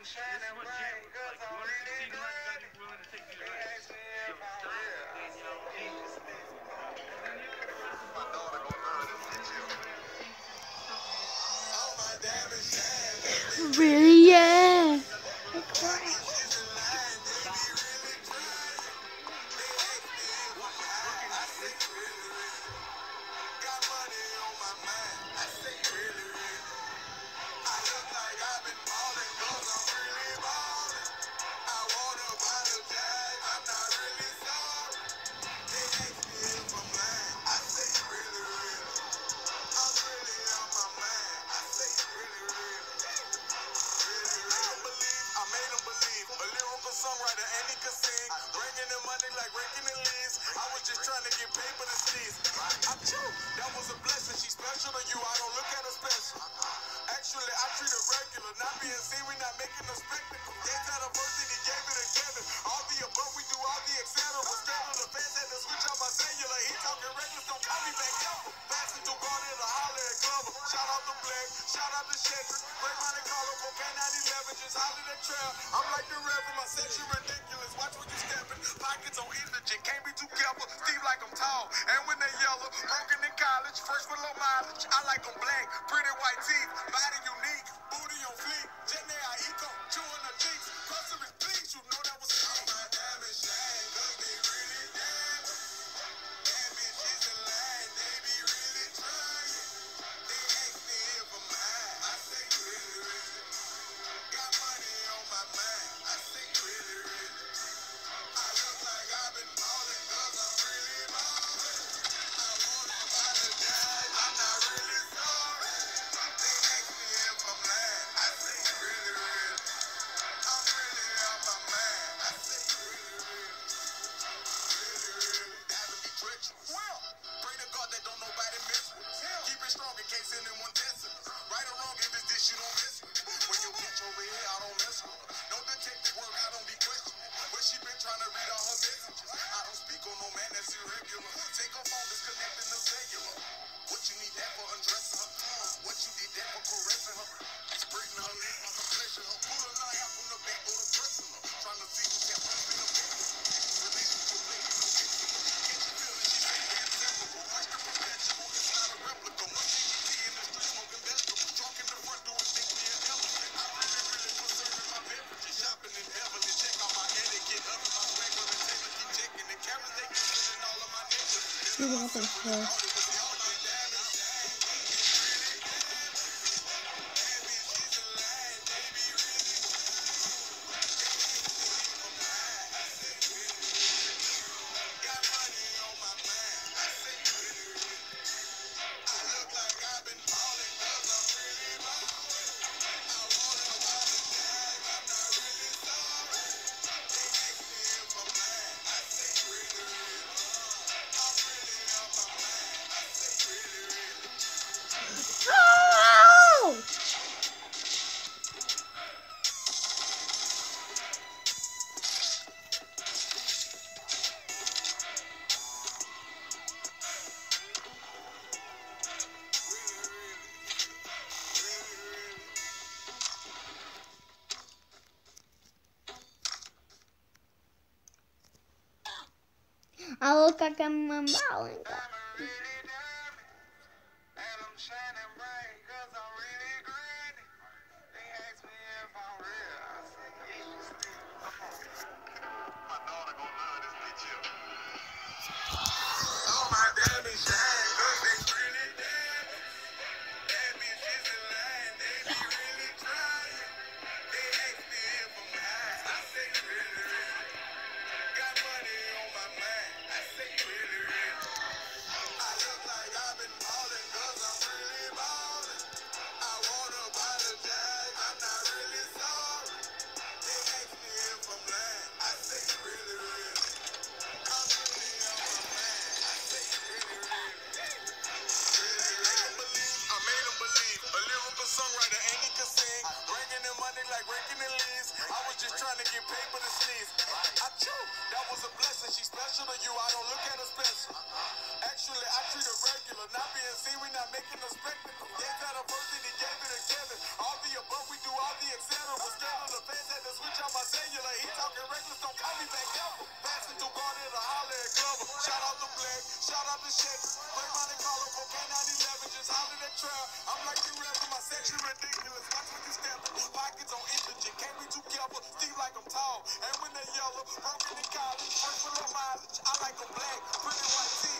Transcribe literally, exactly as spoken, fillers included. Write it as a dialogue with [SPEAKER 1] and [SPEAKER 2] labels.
[SPEAKER 1] shining bright, cause I'm really good. They ask me if I'm real. I say, my daughter gon' love this picture. All my diamonds shine.
[SPEAKER 2] Really, yeah.
[SPEAKER 1] Songwriter and he could sing, bringing in money like raking the leaves. I was just trying to get paper to sneeze. I chew, that was a blessing. She's special to you, I don't look at her special. Actually, I treat her regular. Not being seen, we not making a spectacle. Gates out of first and he gave it together. All the above, we do all the et cetera. Schedule the fans had to switch out my cellular. He talking reckless, don't call me back ever. Passing through Garden to holler at Glover. Shout out to Black, shout out to Shedrick. Break money, call up, okay, nine eleven, just holler that trail. I'm like the Reverend, my section ridiculous. Watch what you stepping. Pockets on indigent, can't be too careful. Steve like I'm tall, and when they yellow, broken in college, first with low mileage. I like them black, pretty white teeth, body unique, booty on fleek. Jenny I eco, chewing the cheeks. Groceries, please, you know that was all my diamonds shine, cause they really damn. Bad bitches in line, they be really trying. They ask me if I'm mine, I say really, really. Got money on my mind, I say really, really. I look like I've been ballin' cause I'm really ballin'. I wanna apologize, I'm not really sorry. They ask me if I'm lying, I say really, really. I'm really on my mind, I say really, really. Really, really. That'll be treacherous. Well, pray to God that don't nobody mess with us. Keep it strong in case anyone testing us. Right or wrong, if it's this, you don't mess with it. When you bitch over here, I don't mess with her. No detective work, I don't be questioning. But she been trying to read all her messages. I don't speak on no man that's irregular. Take her phone, disconnecting the cellular. What you need that for undressing her? What you did that for caressing her? Spreading her neck like a pleasure. Her pulling her hair from the back or the pressing her. Trying to see who got one in the back. Relationship lady, no fixing her. Can't you feel it? She say they inseparable. Watch the perpetual, it's not a replica. One thing you see in the street smoking vegetables. Drunk in the front door, think me an elephant. I really, really preserving my beverages. Shopping in heavily, check out my etiquette. Upping my swag with integrity. Checking the cameras, they concealing all of my niggas.
[SPEAKER 2] See what happens here. Oh! I look like I'm um, balling.
[SPEAKER 1] Songwriter and he could sing, bringing in money like raking the leaves. I was just trying to get paper to sneeze. I chew, that was a blessing. She's special to you, I don't look at her special. Actually, I treat her regular. Not being seen, we not making a spectacle. Gates out of first and he gave it together. All the above, we do all all the et cetera. Scared of the feds, had to switch out my cellular. He talking reckless, don't call me back ever. Passing through Garden to holler at Glover. Shout out the Black, shout out the Chevy. Bring Monte Carlo for K nine eleven, just holler that trail. I'm like the rest of my section ridiculous. Watch when you step in. Pockets on indigent, can't be too careful. Steve like I'm tall, and when they yellow, broken in college, first full of mileage. I like them black, pretty white tee.